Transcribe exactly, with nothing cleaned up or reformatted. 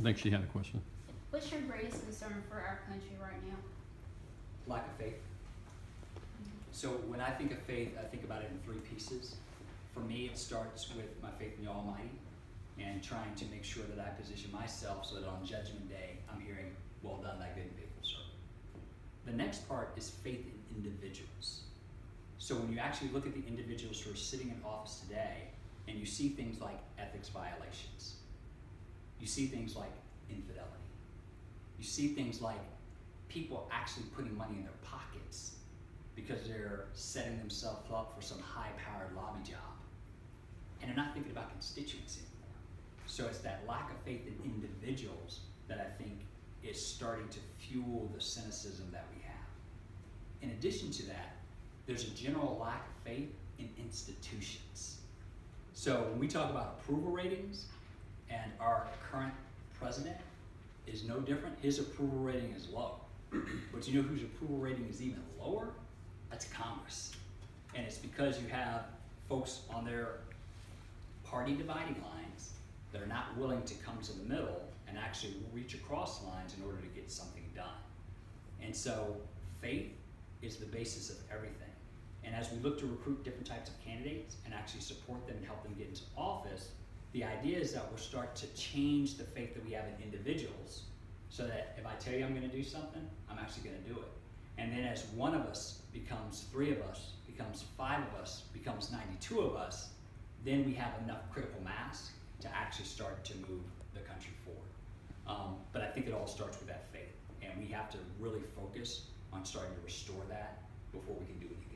I think she had a question. What's your greatest concern for our country right now? Lack of faith. So when I think of faith, I think about it in three pieces. For me, it starts with my faith in the Almighty and trying to make sure that I position myself so that on Judgment Day, I'm hearing, well done, thy good and faithful servant. The next part is faith in individuals. So when you actually look at the individuals who are sitting in office today, and you see things like ethics violations, you see things like infidelity, you see things like people actually putting money in their pockets because they're setting themselves up for some high-powered lobby job, and they're not thinking about constituents anymore. So it's that lack of faith in individuals that I think is starting to fuel the cynicism that we have. In addition to that, there's a general lack of faith in institutions. So when we talk about approval ratings, and our current president is no different, his approval rating is low. But you know whose approval rating is even lower? That's Congress. And it's because you have folks on their party dividing lines that are not willing to come to the middle and actually reach across lines in order to get something done. And so faith is the basis of everything. And as we look to recruit different types of candidates and actually support them and help them get into office, the idea is that we'll start to change the faith that we have in individuals so that if I tell you I'm gonna do something, I'm actually gonna do it. And then as one of us becomes three of us, becomes five of us, becomes ninety-two of us, then we have enough critical mass to actually start to move the country forward. Um, but I think it all starts with that faith. And we have to really focus on starting to restore that before we can do anything.